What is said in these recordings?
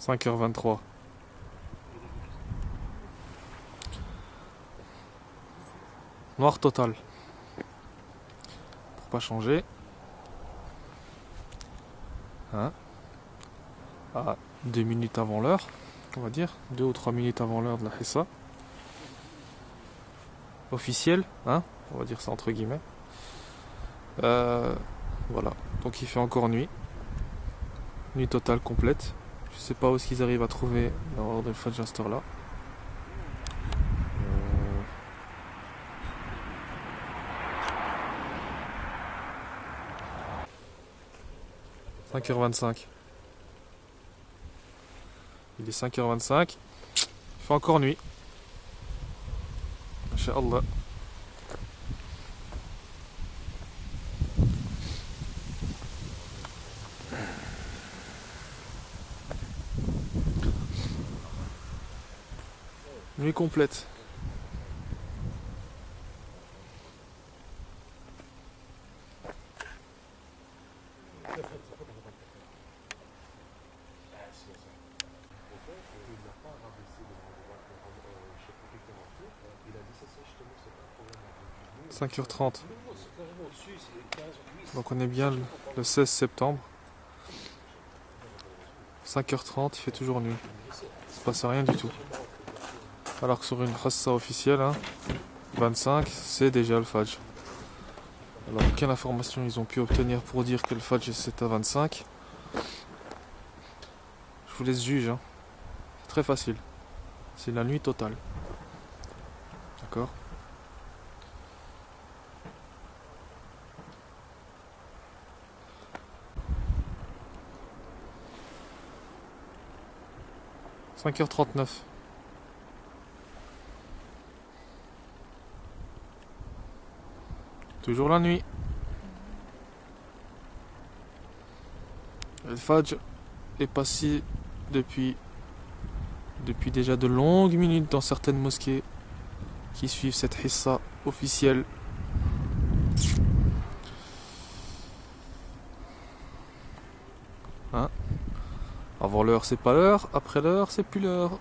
5h23. Noir total. Pour pas changer. Hein? À 2 minutes avant l'heure, on va dire. 2 ou 3 minutes avant l'heure de la Hissa. Officiel, hein? On va dire ça entre guillemets. Voilà. Donc il fait encore nuit. Nuit totale complète. Je sais pas où est-ce qu'ils arrivent à trouver l'heure de Fajr à cette heure-là. 5h25. Il est 5h25. Il fait encore nuit. Inch'Allah. Nuit complète. « 5h30. Donc on est bien le 16 septembre. 5h30, il fait toujours nuit. Il se passe rien du tout. Alors que sur une Hassa officielle, hein, 25, c'est déjà le Fajr. Alors quelle information ils ont pu obtenir pour dire que le Fajr c'est à 25? Je vous laisse juger. Hein. C'est très facile. C'est la nuit totale. D'accord? « 5h39. Toujours la nuit. Le Fajr est passé depuis déjà de longues minutes dans certaines mosquées qui suivent cette Hissa officielle. Hein? Avant l'heure c'est pas l'heure, après l'heure c'est plus l'heure.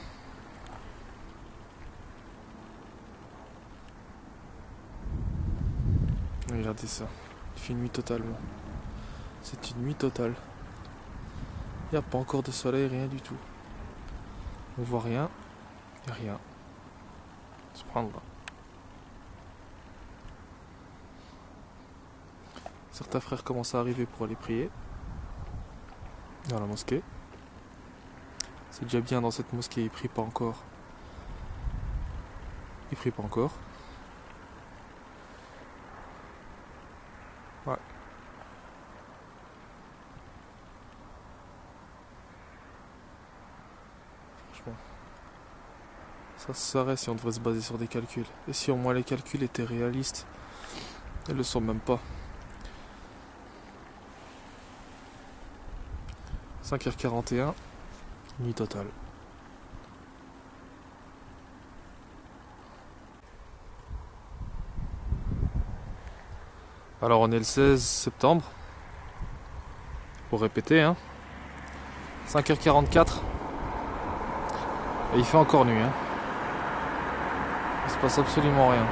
Regardez ça, il fait une nuit totalement. C'est une nuit totale. Il n'y a pas encore de soleil, rien du tout. On voit rien, il n'y a rien. Subhanallah. Certains frères commencent à arriver pour aller prier dans la mosquée. C'est déjà bien dans cette mosquée, ils prient pas encore. Ils prient pas encore. Ouais. Franchement. Ça serait si on devrait se baser sur des calculs. Et si au moins les calculs étaient réalistes. Ils le sont même pas. 5h41, nuit totale. Alors on est le 16 septembre. Pour répéter, hein. 5h44. Et il fait encore nuit, hein. Il se passe absolument rien.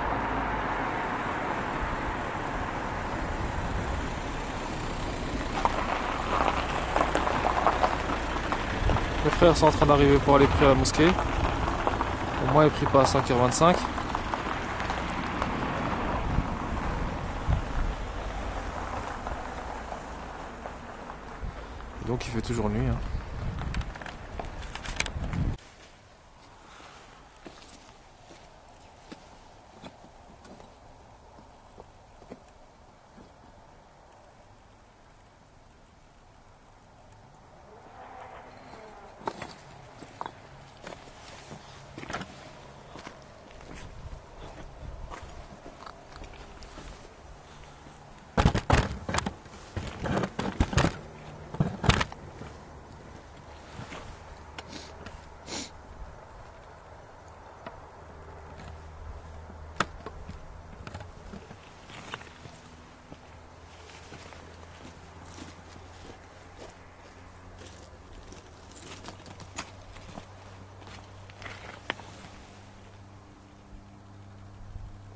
Les frères sont en train d'arriver pour aller prier à la mosquée. Au moins ils prient pas à 5h25. Donc il fait toujours nuit. Hein.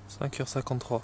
5h53.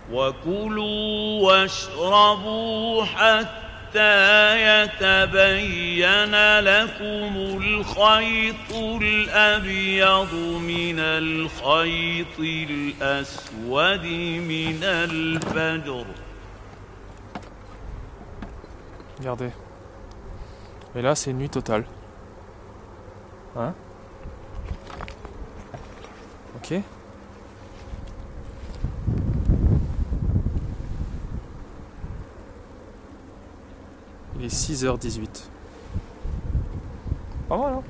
وكلوا واشربوا حتى يتبين لكم الخيط الأبيض من الخيط الأسود من الفجر. Regardez. Et là, c'est nuit totale. Hein? Ok. Il est 6h18. Pas mal, hein?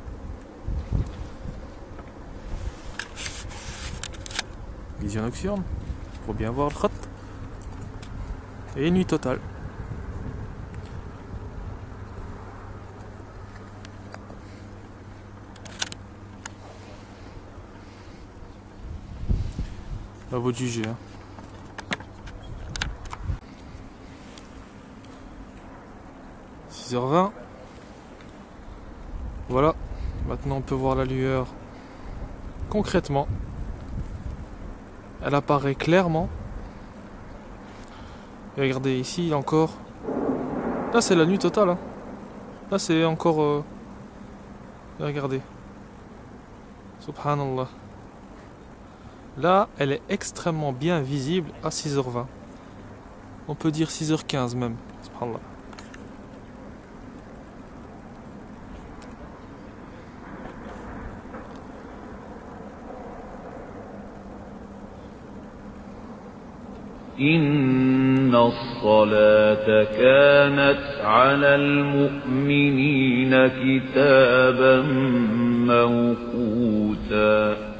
Vision nocturne, pour bien voir le khat. Et nuit totale. À vous de juger, hein. « 6h20. Voilà. Maintenant on peut voir la lueur concrètement. Elle apparaît clairement. Et regardez ici encore. Là c'est la nuit totale, hein. Là c'est encore... Regardez. Subhanallah. Là, elle est extrêmement bien visible à 6h20. On peut dire 6h15 même. Subhanallah. إن الصلاة كانت على المؤمنين كتابا موقوتا